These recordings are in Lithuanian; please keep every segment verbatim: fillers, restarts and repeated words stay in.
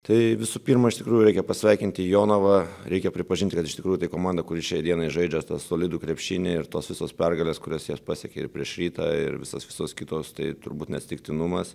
Tai visų pirma, iš tikrųjų reikia pasveikinti Jonavą, reikia pripažinti, kad iš tikrųjų tai komanda, kuri šiai dienai žaidžia tą solidų krepšinį ir tos visos pergalės, kurias jas pasiekė ir prieš Rytą ir visas visos kitos, tai turbūt neatsitiktinumas.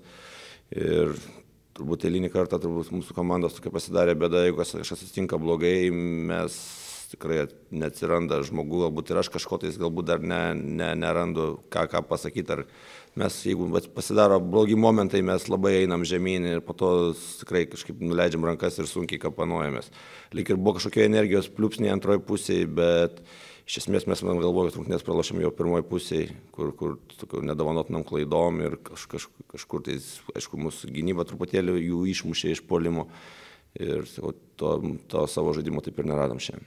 Ir turbūt eilinį kartą turbūt mūsų komandos tokia pasidarė bėda, jeigu kažkas atsitinka blogai, mes tikrai neatsiranda žmogų, galbūt ir aš kažko tais galbūt dar ne, ne, nerandu, ką, ką pasakyti. Ar mes, jeigu pasidaro blogi momentai, mes labai einam žemyn ir po to tikrai kažkaip nuleidžiam rankas ir sunkiai kapanuojamės. Lyg ir buvo kažkokie energijos pliūpsniai antroji pusėje, bet iš esmės mes man galvoju, kad rungtynės pralošėm jau pirmoji pusėje, kur, kur nedovanotinam klaidom ir kaž, kaž, kažkur tai, aišku, mūsų gynyba truputėlį jų išmušė iš puolimo ir sakau, to, to savo žaidimo taip ir neradom šiandien.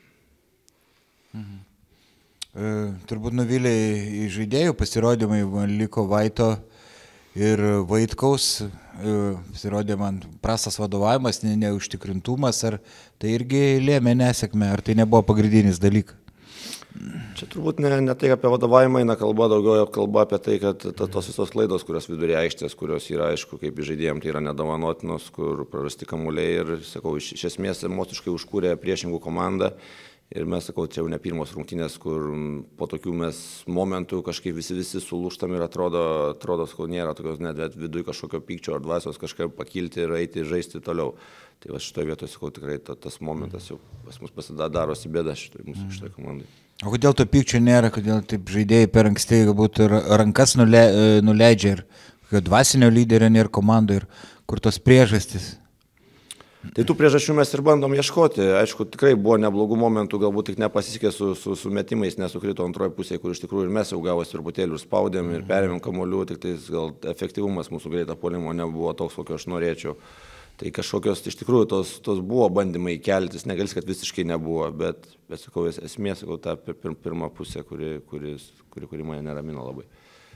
Mhm. E, turbūt nuvylė į žaidėjų pasirodymai, liko Vaito ir Vaitkaus, e, pasirodė man prastas vadovavimas, ne, neužtikrintumas, ar tai irgi lėmė nesėkmę, ar tai nebuvo pagrindinis dalykas? Čia turbūt ne, ne tai apie vadovavimą eina kalba, daugiau kalba apie tai, kad ta, tos visos klaidos, kurios viduryje aikštės, kurios yra, aišku, kaip žaidėjams, tai yra nedovanotinos, kur prarasti kamuoliai ir, sakau, iš, iš esmės emociškai užkūrė priešingų komandą. Ir mes, sakau, čia jau ne pirmos rungtynės, kur po tokių mes momentų kažkaip visi visi sulūžtam ir atrodo, atrodo, sakau, nėra tokios net viduje kažkokio pykčio ar dvasios kažkaip pakilti ir eiti ir žaisti toliau. Tai va šitoje vietoje, sakau, tikrai ta, tas momentas jau pas mus pasidarosi bėda šitoje mūsų šitoje komandai. O kodėl to pykčio nėra, kodėl taip žaidėjai per anksti galbūt ir rankas nule, nuleidžia ir dvasinio lyderio nėra komandų ir kur tos priežastys? Tai tų priežasčių mes ir bandom ieškoti. Aišku, tikrai buvo neblogų momentų, galbūt tik nepasisekė su, su, su metimais, nesukrito antroje pusėje, kur iš tikrųjų ir mes jau gavos truputėlį ir spaudėm ir perėmėm kamuolių, tik tai gal efektyvumas mūsų greito puolimo nebuvo toks, kokio aš norėčiau. Tai kažkokios, iš tikrųjų, tos, tos buvo bandymai keltis, negalės, kad visiškai nebuvo, bet, bet sakau, esmė, sakau, ta pir, pirma pusė, kuri, kuri, kuri, kuri mane neramina labai.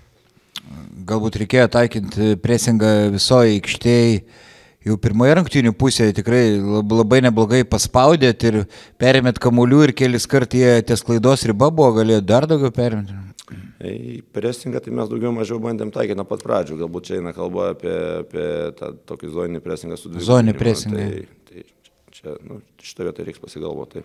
Galbūt reikėjo taikinti presingą visoje aikštėje. Jau pirmoje rungtynių pusėje tikrai labai neblogai paspaudėt ir perėmėt kamuolių ir kelis kart jie ties klaidos riba buvo, galėjo dar daugiau perimti. Presingą tai mes daugiau mažiau bandėm taikyti nuo pat pradžių, galbūt čia eina kalba apie, apie tą tokį zoninį presingą su dvigubinimu. Zoninį presingą. Tai, tai čia, nu, šitą vietą reiks pasigalvoti.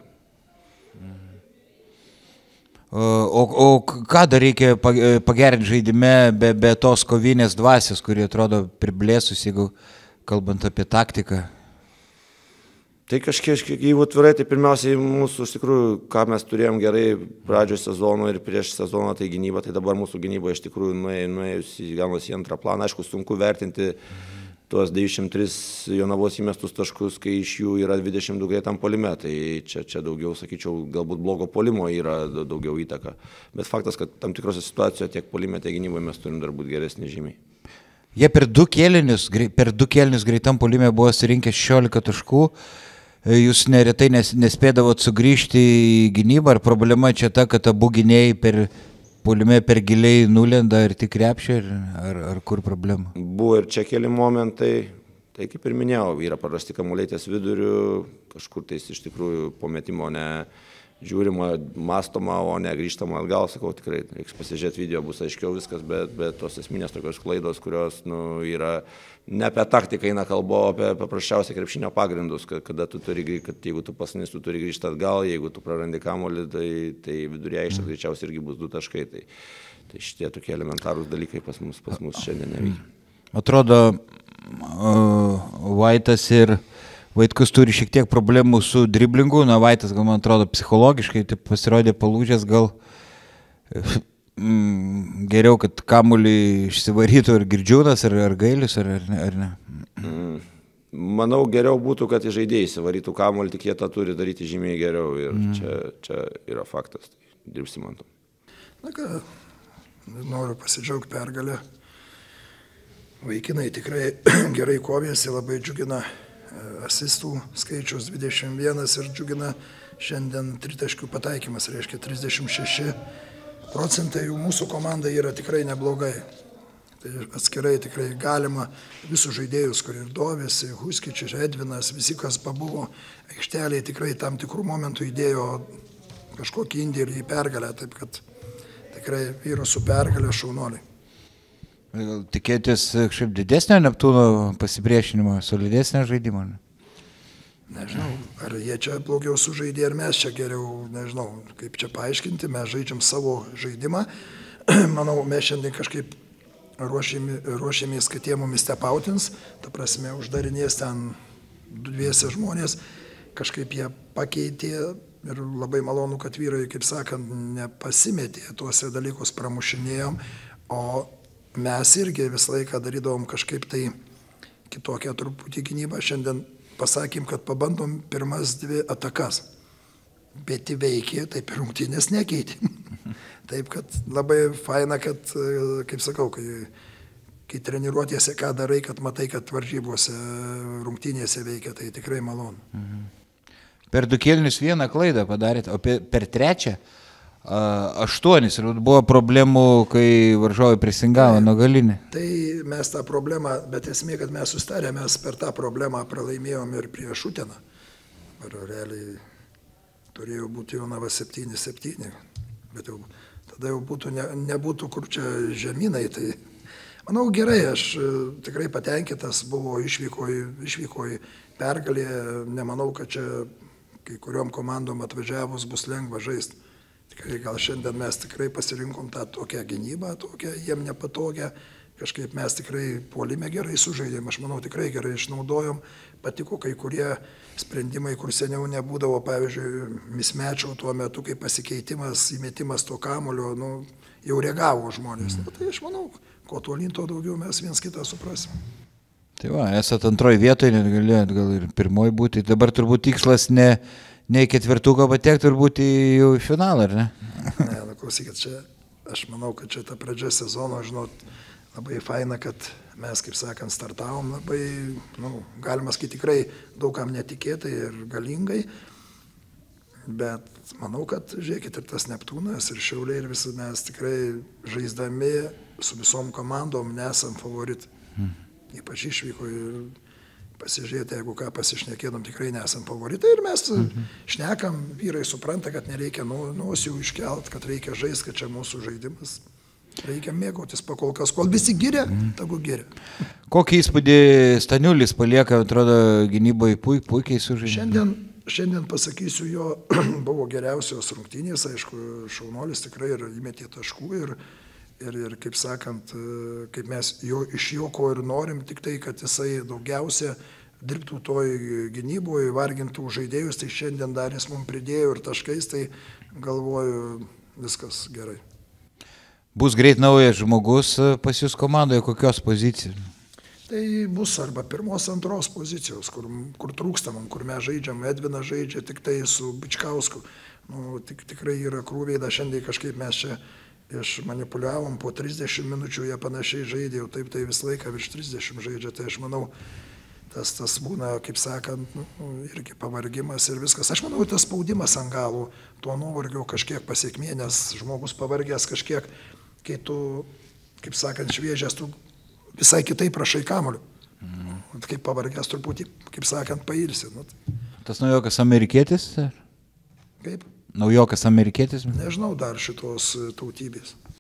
O, o ką dar reikia pagerinti žaidime be, be tos kovinės dvasios, kurie atrodo priblėsus, jeigu kalbant apie taktiką? Tai kažkiek, jeigu atvirai, tai pirmiausiai mūsų, iš tikrųjų, ką mes turėjom gerai pradžios sezono ir prieš sezoną, tai gynyba, tai dabar mūsų gynyba iš tikrųjų nuėjus į gaunasi į antrą planą. Aišku, sunku vertinti tuos devyniasdešimt tris Jonavos įmestus taškus, kai iš jų yra dvidešimt du greitam puolime. Tai čia, čia daugiau, sakyčiau, galbūt blogo puolimo yra daugiau įtaka. Bet faktas, kad tam tikrose situacijoje tiek puolime, tiek gynyboje mes turim dar būti geresni žymiai. Jie per du kėlinius, per du kėlinius greitam puolime buvo surinkę šešiolika taškų. Jūs neretai nes, nespėdavot sugrįžti į gynybą, ar problema čia ta, kad abu gynėjai per puolime per giliai nulenda ir tik krepšia, ar, ar kur problema? Buvo ir čia keli momentai, tai kaip ir minėjau, yra prarasti kamuoliai ties viduriu, kažkur tais iš tikrųjų po metimo ne žiūrima, mąstoma, o ne grįžtama atgal, sakau, tikrai reiks pasižiūrėti video, bus aiškiau viskas, bet, bet tos esminės tokios klaidos, kurios nu, yra ne apie taktiką eina kalba, o apie paprasčiausiai krepšinio pagrindus, kad, kada tu turi, kad jeigu tu pasnis, tu turi grįžti atgal, jeigu tu prarandi kamuolį, tai, tai vidurėje aikštės greičiausiai irgi bus du taškai, tai, tai šitie tokie elementarūs dalykai pas mus, pas mus šiandien neveikia. Atrodo, uh, Vaitas ir Vaitkus turi šiek tiek problemų su driblingu, na Vaitas, gal man atrodo, psichologiškai tai pasirodė palūžęs, gal mm, geriau, kad kamuolį išsivarytų ar Girdžiūnas, ar, ar Gailius, ar, ar ne? Mm, manau, geriau būtų, kad žaidėjai įsivarytų kamuolį, tik jie tą turi daryti žymiai geriau ir mm. čia, čia yra faktas, tai dirbsim ant to. Na ką, noriu pasidžiaugti pergalę. Vaikinai tikrai gerai kovėsi, labai džiugina asistų skaičius dvidešimt vienas ir džiugina šiandien tritaškių pataikymas, reiškia trisdešimt šeši procentai jų mūsų komanda yra tikrai neblogai. Tai atskirai tikrai galima visus žaidėjus, kurie ir Dovėsi, Huskičius, Edvinas, visi, kas pabuvo aikštelėje, tikrai tam tikrų momentų įdėjo kažkokį indėlį į pergalę, taip kad tikrai yra su pergalė šaunuoliai. Tikėtis kažkaip didesnio Neptūno pasipriešinimo, solidesnio žaidimo? Nežinau, ar jie čia blogiau sužaidė, ar mes čia geriau, nežinau, kaip čia paaiškinti, mes žaidžiam savo žaidimą. Manau, mes šiandien kažkaip ruošėmės, ruošėmės kad jie mumis tepautins, ta prasme, uždarinės ten dviese žmonės, kažkaip jie pakeitė ir labai malonu, kad vyrai, kaip sakant, nepasimetė, tuose dalykus pramušinėjom, o mes irgi visą laiką darydavom kažkaip tai kitokią truputį gynybą. Šiandien pasakym, kad pabandom pirmas dvi atakas, bet įveikė, taip ir rungtynės nekeitėm. Taip, kad labai faina, kad, kaip sakau, kai, kai treniruotėse ką darai, kad matai, kad varžybose rungtynėse veikia, tai tikrai malonu. Mhm. Per du kėlinius vieną klaidą padarėte, o per trečią aštuonis ir buvo problemų, kai varžovai prisingavo nuo galinį. Tai mes tą problemą, bet esmė, kad mes sustarė, mes per tą problemą pralaimėjom ir prieš Uteną. Ar realiai turėjo būti Jonava septyni septyni, bet jau tada jau būtų, ne, nebūtų kur čia žemynai. Tai manau gerai, aš tikrai patenkintas buvo išvykoje išvyko pergalė, nemanau, kad čia kai kuriuom komandom atvažiavus bus lengva žaisti. Tikrai gal šiandien mes tikrai pasirinkom tą tokią gynybą, tokią jiem nepatogią, kažkaip mes tikrai puolime gerai sužaidėm, aš manau tikrai gerai išnaudojom, patiko kai kurie sprendimai, kur seniau nebūdavo, pavyzdžiui, mismečio tuo metu, kai pasikeitimas, įmetimas to kamulio, nu, jau reagavo žmonės. Mm. Tai aš manau, kuo tolyn, to daugiau mes viens kitą suprasim. Tai va, esat antroji vietoje, net galėjot gal ir pirmoji būti, dabar turbūt tikslas ne... Ne į ketvirtuką patekti, turbūt į finalą, ar ne? Ne, nu klausykit, čia, aš manau, kad čia ta pradžia sezono, žinot, labai faina, kad mes, kaip sakant, startavom labai, nu, galima sakyti, tikrai daugam netikėtai ir galingai, bet manau, kad, žiūrėkit, ir tas Neptūnas, ir Šiauliai, ir visi mes tikrai žaisdami su visom komandom nesam favoritai. Hmm. Ypač išvyko ir pasižiūrėti, jeigu ką pasišnekėdom, tikrai nesam favoritai ir mes mhm. šnekam, vyrai supranta, kad nereikia nosį nu, iškelt, kad reikia žaisti, kad čia mūsų žaidimas. Reikia mėgautis pakolkas, kol visi giria, mhm. tagu giria. Kokį įspūdį Staniulis palieka, atrodo, gynyboje puik, puikiai sužaidė? Šiandien, šiandien pasakysiu, jo buvo geriausios rungtynės, aišku, šaunuolis tikrai ir įmetė taškų ir Ir, ir kaip sakant, kaip mes jo, iš jo ko ir norim, tik tai, kad jisai daugiausia dirbtų toj gynyboje, vargintų žaidėjus, tai šiandien dar jis mums pridėjo ir taškais, tai galvoju, viskas gerai. Bus greit naujas žmogus pas jūs komandoje, kokios pozicijos? Tai bus arba pirmos, antros pozicijos, kur, kur trūkstamam, kur mes žaidžiam, Edvinas žaidžia tik tai su Bičkausku. Nu, tik, tikrai yra krūviai, da šiandien kažkaip mes čia išmanipuliavom, po trisdešimt minučių jie panašiai žaidė, jau taip tai visą laiką virš trisdešimt žaidžia, tai aš manau, tas, tas būna, kaip sakant, nu, irgi pavargimas ir viskas. Aš manau, tas spaudimas ant galų, tuo nuovargio kažkiek pasiekmė, nes žmogus pavargęs kažkiek, kai tu, kaip sakant, šviežias, tu visai kitaip prašai kamuoliu. Mm. Kaip pavargęs truputį, kaip sakant, pailsi. Nu, tai... Tas naujokas amerikietis? Kaip? Naujokas amerikietis? Nežinau dar šitos tautybės.